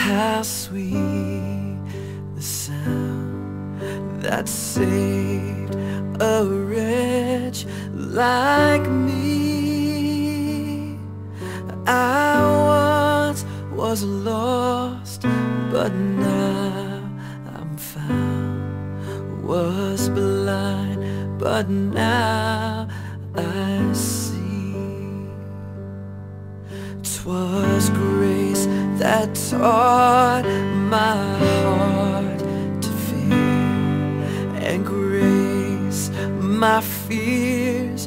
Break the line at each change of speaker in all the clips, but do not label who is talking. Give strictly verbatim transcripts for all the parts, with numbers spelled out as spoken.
how sweet the sound that saved a wretch like me. I once was lost, but now I'm found. Was blind, but now I see. 'Twas grace that taught my heart to fear, and grace my fears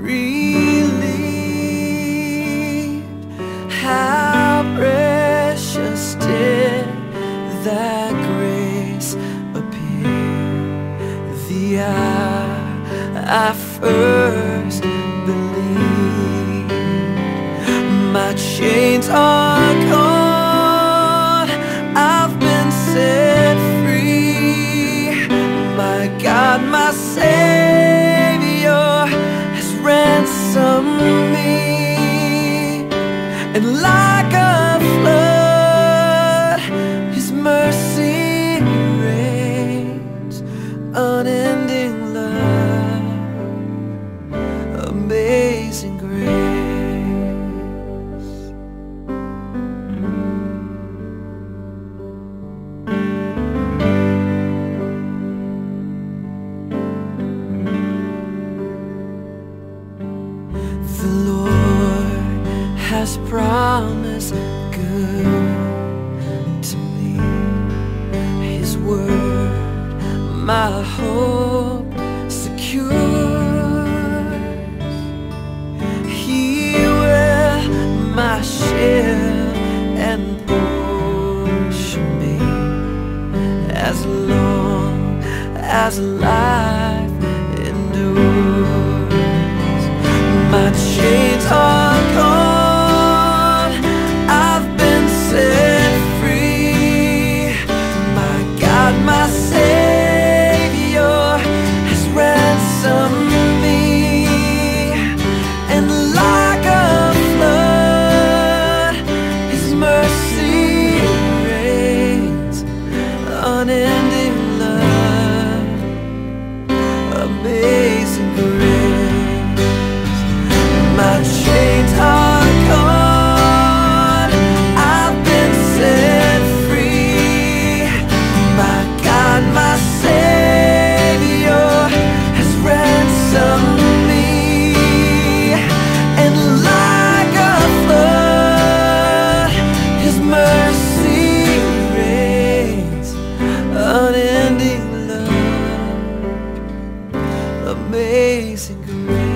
relieved. How precious did that grace appear the hour I first believed. My chains are gone, I've been set free. My God, my Savior has ransomed me. And like a flood, His mercy reigns. Unending love, amazing grace. The Lord has promised good to me. His word my hope secures. He will my shield and portion be, as long as life endures. My chains are gone, I've been set free. My God, my Savior has ransomed me. And like a flood, His mercy reigns. Unending love, amazing grace. My chains are gone, I've been set free. My God, my Savior has ransomed me. And like a flood, His mercy reigns. Unending love, amazing grace.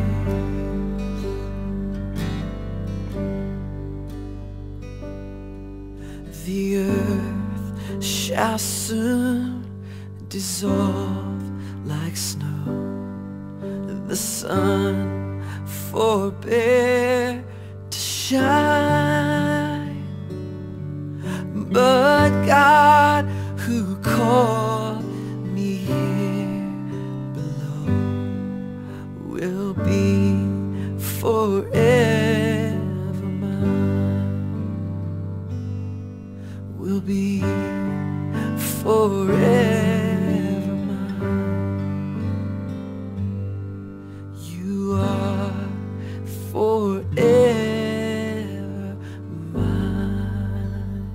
The earth shall soon dissolve like snow. The sun forbear to shine, but God who called me here below will be forever mine. Will be forever mine. You are forever mine.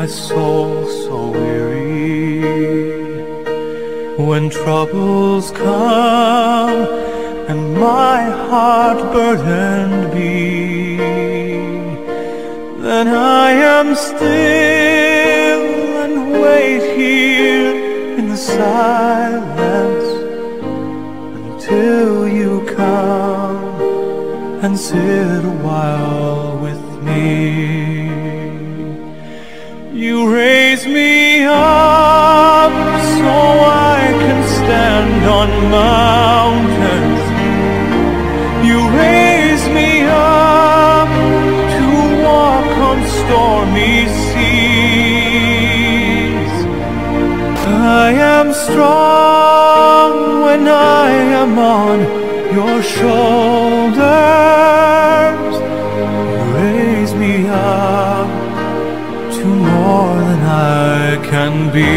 my soul so weary. When troubles come and my heart burdened be, then I am still and wait here in the silence until you come and sit a while with me. You raise me up so I can stand on mountains. You raise me up to walk on stormy seas. I am strong when I am on your shoulders. You raise me up to more than I can be.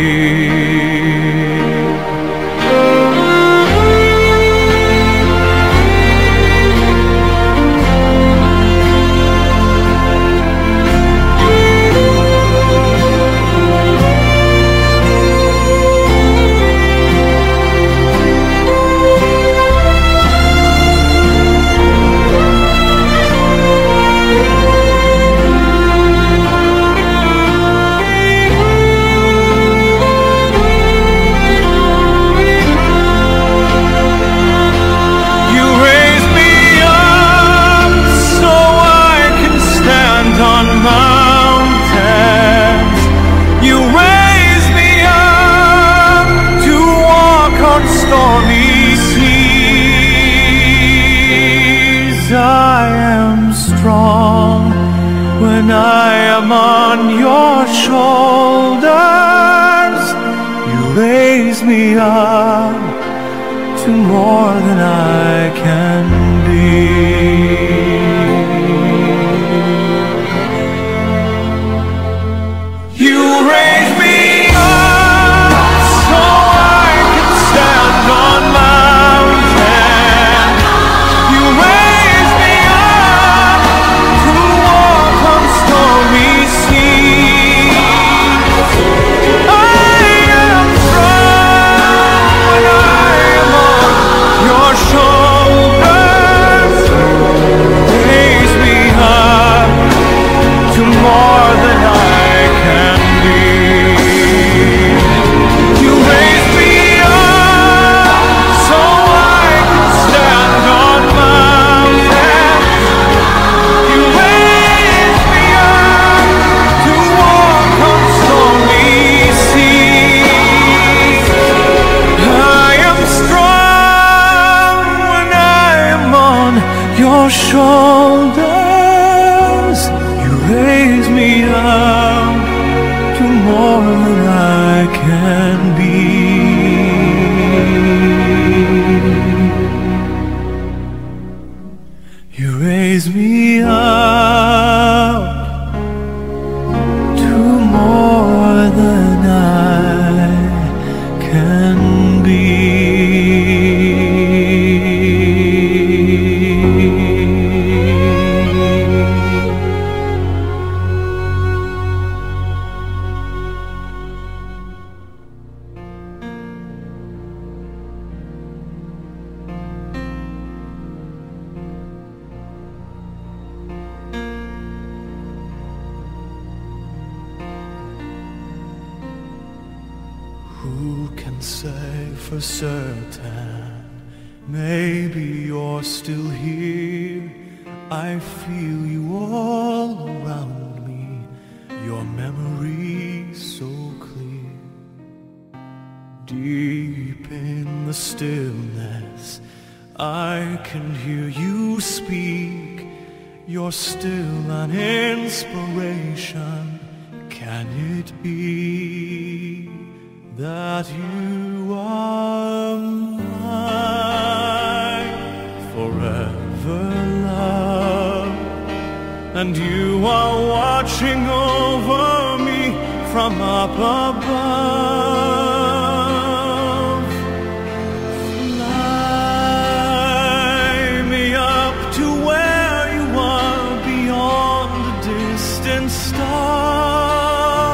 I am strong when I am on your shoulders. You raise me up to more than I can be. You raise me up so I can stand on mountains. You raise me up to walk on stormy seas. I am strong when I am on your shoulders. Raise me up to more than I can be. You raise me up so I can stand on mountains. You raise me up to walk on stormy seas. I am strong when I am on your shoulders. You raise me up to more than I can be. You raise me up to more than I can be. Who can say for certain? Maybe you're still here. I feel you all around me, your memory so clear. Deep in the stillness, I can hear you speak. You're still an inspiration. Can it be that you are mine forever, love? And you are watching over me from up above. Fly me up to where you are, beyond the distant stars.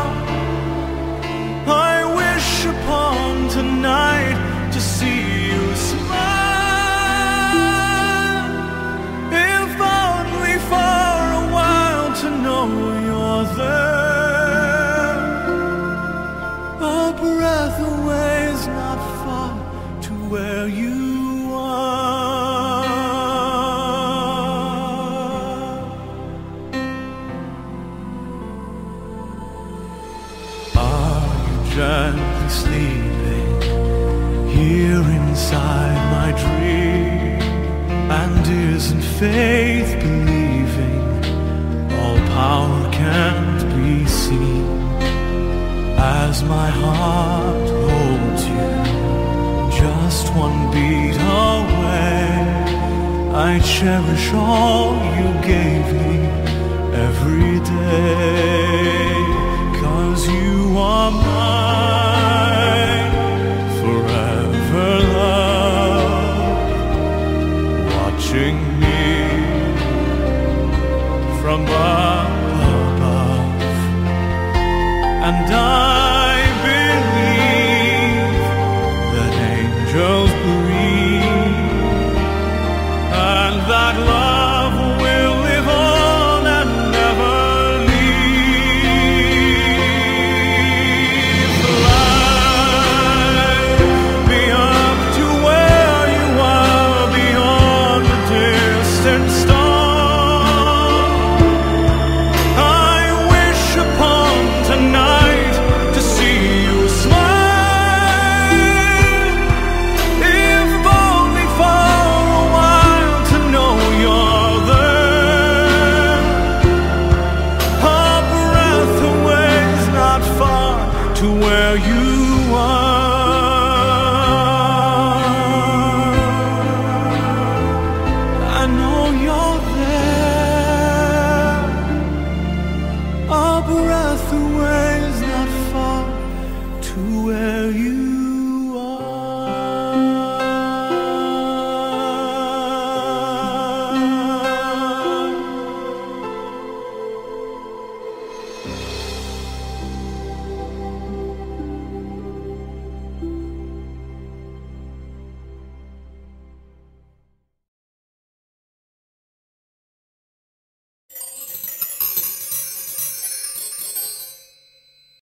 here inside my dream. And isn't faith believing all power can't be seen? As my heart holds you just one beat away, I cherish all you gave me every day. 'Cause you are mine.